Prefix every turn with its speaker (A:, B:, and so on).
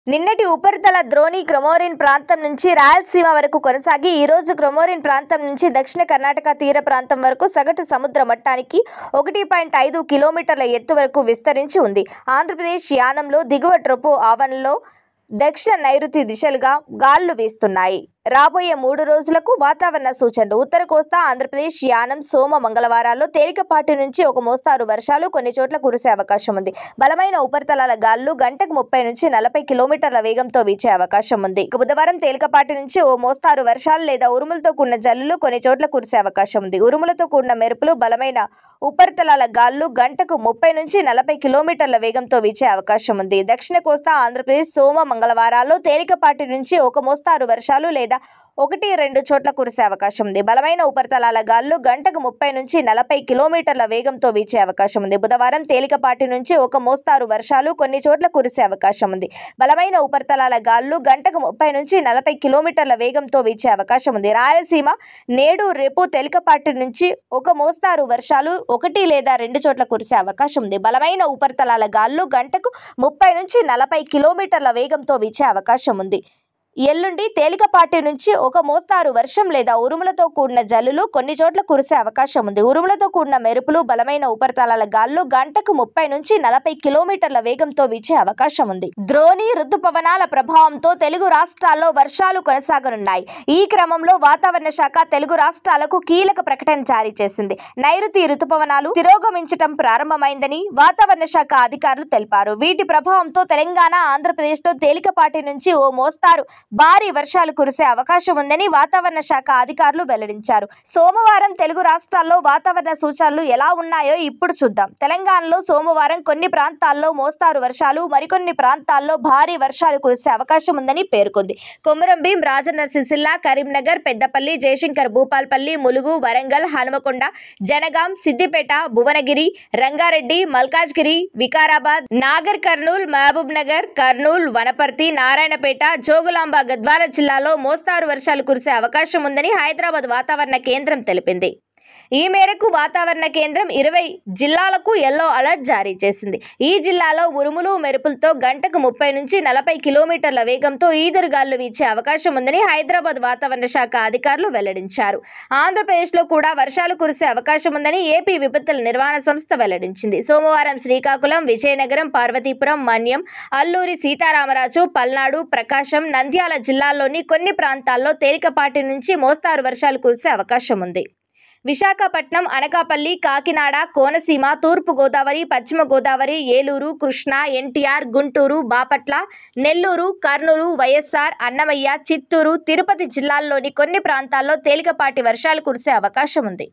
A: నిన్నటి ఉపరితల ద్రోణి క్రమోరిన్ ప్రాంతం నుంచి రాయలసీమ వరకు కొనసాగి ఈ రోజు క్రమోరిన్ ప్రాంతం నుంచి దక్షిణ కర్ణాటక తీర ప్రాంతం వరకు సగటు సముద్ర మట్టానికి 1.5 కిలోమీటర్ల ఎత్తు వరకు విస్తరించి ఉంది. ఆంధ్రప్రదేశ్ యానంలో దిగువ ట్రోపో ఆవరణలో దక్షిణ నైరుతి దిశలుగా గాలులు వీస్తున్నాయి. రాబోయే 3 రోజులకు వాతావరణ సూచనలు. ఉత్తర కోస్తా ఆంధ్రప్రదేశ్ యానం సోమ మంగళవారాల్లో తేలికపాటి నుంచి ఒక మోస్తారు వర్షాలు కొన్ని చోట్ల కురిసే అవకాశం ఉంది. బలమైన ఉపరితలాల గాలులు గంటకు 30 నుంచి 40 కిలోమీటర్ల వేగంతో వీచే అవకాశం ఉంది. బుధవారం తేలికపాటి నుంచి ఓ మోస్తారు వర్షాలు లేదా ఉరుములతో కూడిన జల్లులు కొన్ని చోట్ల కురిసే అవకాశం ఉంది. ఉరుములతో కూడిన మెరుపులు బలమైన ఉపరితలాల గాలులు గంటకు 30 నుంచి 40 కిలోమీటర్ల వేగంతో వీచే అవకాశం ఉంది. దక్షిణ కోస్తా ఆంధ్రప్రదేశ్ సోమ మంగళవారాల్లో తేలికపాటి నుంచి ఒక మోస్తారు వర్షాలు లేదా 1-2 చోట్ల కురిసే అవకాశం ఉంది. బలమైన ఉపరితలాల గాలులు గంటకు 30 నుంచి 40 కిలోమీటర్ల వేగంతో వీచే అవకాశం ఉంది. బుధవారం తేలికపాటి నుంచి ఒక మోస్తారు వర్షాలు కొన్ని చోట్ల కురిసే అవకాశం ఉంది. బలమైన ఉపరితలాల గాలులు గంటకు 30 నుంచి 40 కిలోమీటర్ల వేగంతో వీచే అవకాశం ఉంది. రాయలసీమ నేడు రేపు తేలికపాటి నుంచి ఒక మోస్తారు వర్షాలు 1 లేదా 2 చోట్ల కురిసే అవకాశం ఉంది. బలమైన ఉపరితలాల గాలులు గంటకు 30 నుంచి 40 కిలోమీటర్ల వేగంతో వీచే అవకాశం ఉంది. ఎల్లుండి తేలికపాటి నుంచి ఒక మోస్తారు వర్షం లేదా ఉరుములతో కూడిన జల్లులు కొన్ని చోట్ల కురిసే అవకాశం ఉంది. ఉరుములతో కూడిన మెరుపులు బలమైన ఉపరితలాల గాలులు గంటకు 30 నుంచి 40 కిలోమీటర్ల వేగంతో వీచే అవకాశం ఉంది. ద్రోణి రుతుపవనాల ప్రభావంతో తెలుగు రాష్ట్రాల్లో వర్షాలు కొనసాగనున్నాయి. ఈ క్రమంలో వాతావరణ శాఖ తెలుగు రాష్ట్రాలకు కీలక ప్రకటన జారీ చేసింది. నైరుతి రుతుపవనాలు తిరోగమించటం ప్రారంభమైందని వాతావరణ శాఖ అధికారులు తెలిపారు. వీటి ప్రభావంతో తెలంగాణ, ఆంధ్రప్రదేశ్లో తేలికపాటి నుంచి ఓ మోస్తారు భారీ వర్షాలు కురిసే అవకాశం ఉందని వాతావరణ శాఖ అధికారులు వెల్లడించారు. సోమవారం తెలుగు రాష్ట్రాల్లో వాతావరణ సూచనలు ఎలా ఉన్నాయో ఇప్పుడు చూద్దాం. తెలంగాణలో సోమవారం కొన్ని ప్రాంతాల్లో మోస్తారు వర్షాలు, మరికొన్ని ప్రాంతాల్లో భారీ వర్షాలు కురిసే అవకాశం ఉందని పేర్కొంది. కొమురంభీం, రాజన్న సిరిసిల్ల, కరీంనగర్, పెద్దపల్లి, జయశంకర్ భూపాల్పల్లి, ములుగు, వరంగల్, హనుమకొండ, జనగాం, సిద్దిపేట, భువనగిరి, రంగారెడ్డి, మల్కాజ్గిరి, వికారాబాద్, నాగర్ కర్నూల్, మహబూబ్ నగర్, కర్నూల్, వనపర్తి, నారాయణపేట, జోగులాంబ, గద్వాల జిల్లాలో మోస్తారు వర్షాలు కురిసే అవకాశం ఉందని హైదరాబాద్ వాతావరణ కేంద్రం తెలిపింది. ఈ మేరకు వాతావరణ కేంద్రం 20 జిల్లాలకు యెల్లో అలర్ట్ జారీ చేసింది. ఈ జిల్లాలో ఉరుములు మెరుపులతో గంటకు 30 నుంచి 40 కిలోమీటర్ల వేగంతో ఈదురుగాలు వీచే అవకాశం ఉందని హైదరాబాద్ వాతావరణ శాఖ అధికారులు వెల్లడించారు. ఆంధ్రప్రదేశ్లో కూడా వర్షాలు కురిసే అవకాశం ఉందని ఏపీ విపత్తుల నిర్వహణ సంస్థ వెల్లడించింది. సోమవారం శ్రీకాకుళం, విజయనగరం, పార్వతీపురం, మన్యం, అల్లూరి సీతారామరాజు, పల్నాడు, ప్రకాశం, నంద్యాల జిల్లాల్లోని కొన్ని ప్రాంతాల్లో తేలికపాటి నుంచి మోస్తారు వర్షాలు కురిసే అవకాశం ఉంది. విశాఖపట్నం, అనకాపల్లి, కాకినాడ, కోనసీమ, తూర్పు గోదావరి, పశ్చిమ గోదావరి, ఏలూరు, కృష్ణా, ఎన్టీఆర్, గుంటూరు, బాపట్ల, నెల్లూరు, కర్నూలు, వైఎస్ఆర్, అన్నమయ్య, చిత్తూరు, తిరుపతి జిల్లాల్లోని కొన్ని ప్రాంతాల్లో తేలికపాటి వర్షాలు కురిసే అవకాశం ఉంది.